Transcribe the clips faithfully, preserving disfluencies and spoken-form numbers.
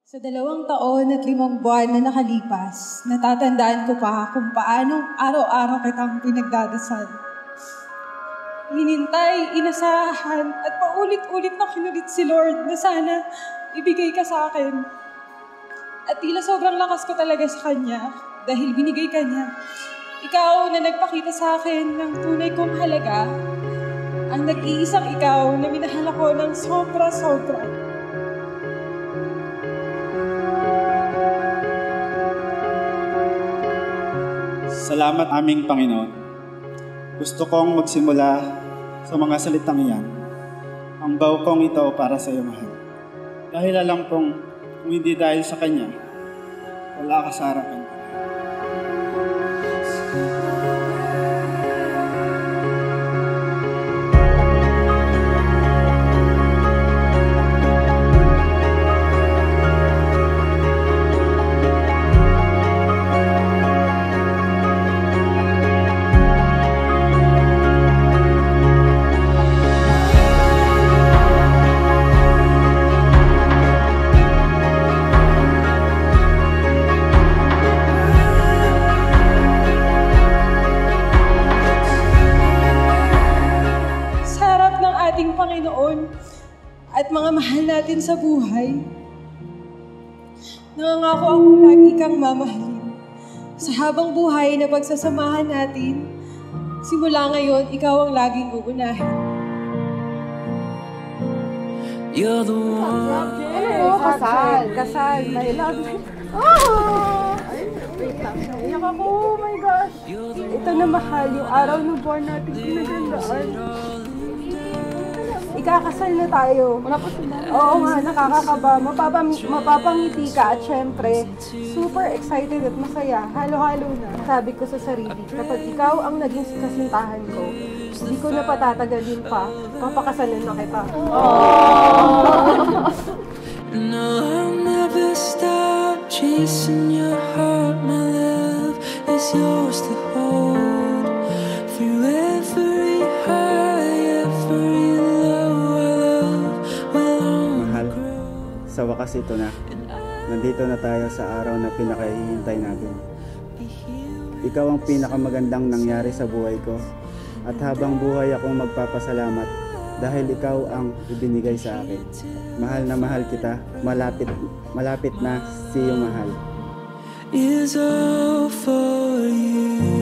Sa dalawang taon at limang buwan na nakalipas, natatandaan ko pa kung paanong araw-araw kitang pinagdadasal. Hinintay, inasahan, at paulit-ulit na kinulit si Lord na sana ibigay ka sa akin. At tila sobrang lakas ko talaga sa Kanya dahil binigay ka niya. Ikaw na nagpakita sa akin ng tunay kong halaga, ang nag-iisang ikaw na minahal ako ng sobra-sobra. Salamat aming Panginoon. Gusto kong magsimula sa mga salitang iyan. Ang baw kong ito para sa iyo, mahal. Dahil alam kong kung hindi dahil sa Kanya, wala ka sa harapan. Panginoon at mga mahal natin sa buhay. Nangangako akong lagi kang mamahalin. Sa habang buhay na pagsasamahan natin, simula ngayon, ikaw ang laging uunahin. You're the one. Ano? Kasal. Kasal. My love. Oh! Wait lang. Iyak ako. Oh my gosh. Ito na mahal. Yung araw ng born natin pinagandaan. Ikakasal na tayo. Oo nga, nakakakaba. Mapapang, mapapangiti ka at syempre, super excited at masaya. Halo-halo na. Sabi ko sa sarili, kapag ikaw ang naging kasintahan ko, hindi ko na patatagalin pa. Papakasalan na kita. Oh! No, I'll never stop chasing your heart. My love is yours to hold. Through every high, every sa wakas ito na, nandito na tayo sa araw na pinakahihintay natin. Ikaw ang pinakamagandang nangyari sa buhay ko at habang buhay akong magpapasalamat dahil ikaw ang ibinigay sa akin. Mahal na mahal kita, malapit, malapit na see you, mahal. Is all for you.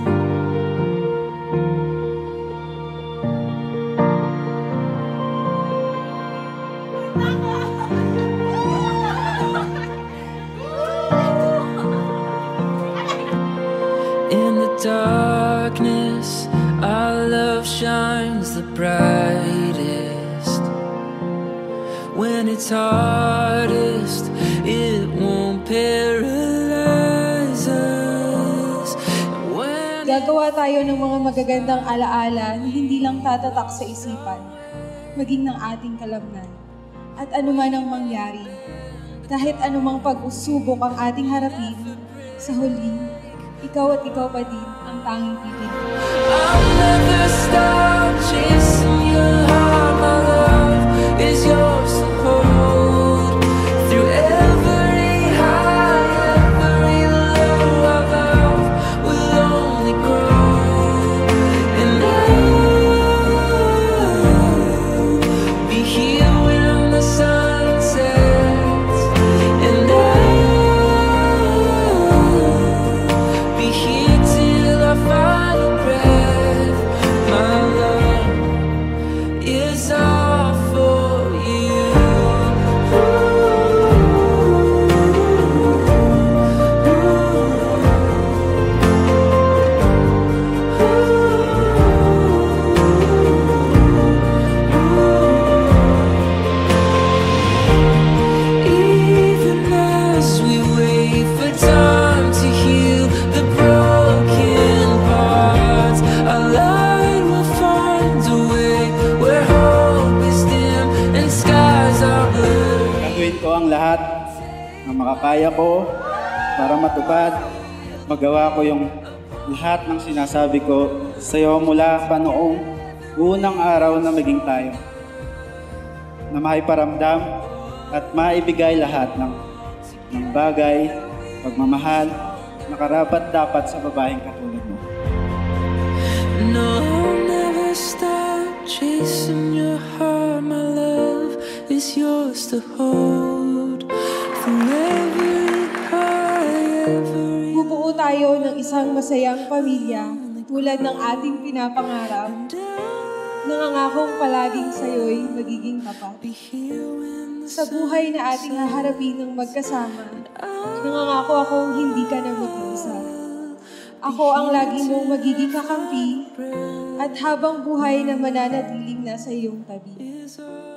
Darkness, our love shines the brightest. When it's hardest, it won't paralyze us. When Gagawa tayo ng mga magagandang alaala na hindi lang tatatak sa isipan, maging ng ating kalamnan. At anuman ang mangyari, kahit anumang pag-usubok ang ating harapin, sa huli, ikaw at ikaw pa din ang tanging pipili. I'll never stop chasing your heart. My love is yours to hold. Through every high, every low, our love will only grow. And I'll be here when the sun sets. And I'll be here till I final breath. My love is all for you. Even as we wait for time to heal the broken parts, our light will find a way where hope is dim and skies are blue. Gagawin ko ang lahat na makakaya ko para matupad at magawa ko yung lahat ng sinasabi ko sa iyo mula pa noong unang araw na maging tayo. Na maiparamdam at maibigay lahat ng ng bagay, pagmamahal, na karapat-dapat sa babaeng katulad mo. No, I'll never stop chasing your heart. My love is yours to hold forever and high, every Bubuo tayo ng isang masayang pamilya tulad ng ating pinapangarap. Nangangakong palaging sa'yo'y magiging tapat. Sa buhay na ating haharapin ng magkasama, nangangako akong hindi ka na mag-iisa. Ako ang lagi mong magiging kakampi at habang buhay na mananatiling nasa iyong tabi.